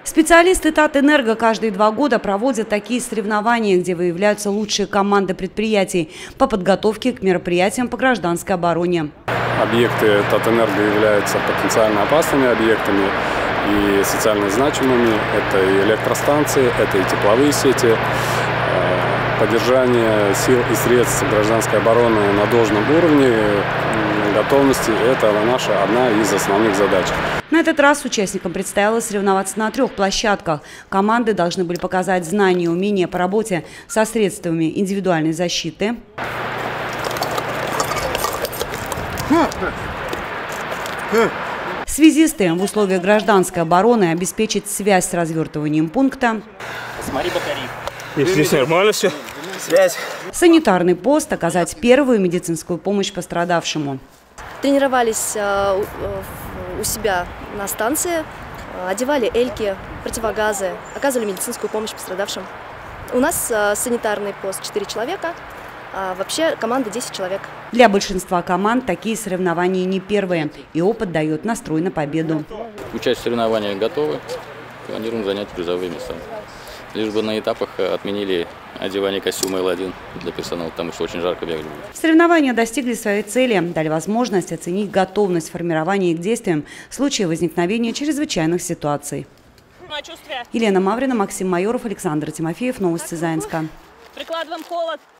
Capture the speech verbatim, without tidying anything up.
Специалисты Татэнерго каждые два года проводят такие соревнования, где выявляются лучшие команды предприятий по подготовке к мероприятиям по гражданской обороне. Объекты Татэнерго являются потенциально опасными объектами и социально значимыми. Это и электростанции, это и тепловые сети. Поддержание сил и средств гражданской обороны на должном уровне готовности – это наша одна из основных задач. На этот раз участникам предстояло соревноваться на трех площадках. Команды должны были показать знания и умения по работе со средствами индивидуальной защиты, связисты в условиях гражданской обороны обеспечить связь с развертыванием пункта, Смотри батарею. Если здесь нормально все. Связь. санитарный пост оказать первую медицинскую помощь пострадавшему. Тренировались у себя на станции, одевали эльки, противогазы, оказывали медицинскую помощь пострадавшим. У нас санитарный пост четыре человека, а вообще команда десять человек. Для большинства команд такие соревнования не первые, и опыт дает настрой на победу. Участие в соревнованиях готовы, планируем занять призовые места. Лишь бы на этапах отменили одевание костюма Эл один для персонала, потому что очень жарко бегали. Соревнования достигли своей цели, дали возможность оценить готовность формирования к действиям в случае возникновения чрезвычайных ситуаций. Елена Маврина, Максим Майоров, Александр Тимофеев. Новости Заинска. Прикладываем холод.